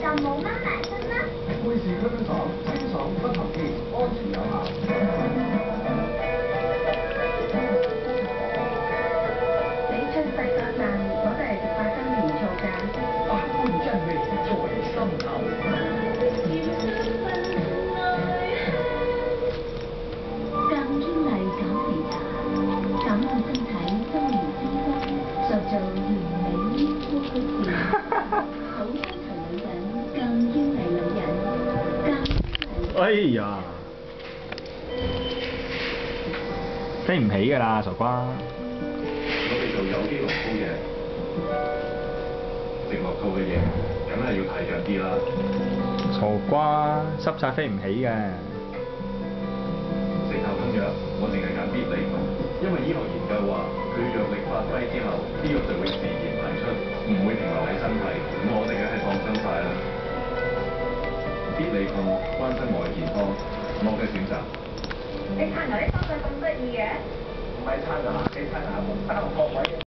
冇媽埋身啦。 貝氏驅菌爽，清爽不含氣，安全有效。 你出世嗰陣，我都係食花生麵醋㗎。 百般滋味在心頭。 更堅麗減肥茶，減健身體，多年脂肪，塑造完美腰腹曲線，好身材女人，更堅麗女人，更堅麗。 哎呀，飛唔起㗎啦，傻瓜！ 我哋做有機農夫嘅，食落肚嘅嘢，梗係要睇緊啲啦。 傻瓜，濕晒飛唔起嘅。 食頭痛藥，我淨係揀必理痛，因為醫學研究話，佢藥力發揮之後，啲肉就會自然排出，唔會停留喺身體，咁我哋梗係放心晒啦。必理痛關心我嘅健康，我嘅選擇。 你刷牙啲手勢咁得意嘅？ 唔係刷牙，你刷牙冇3個位。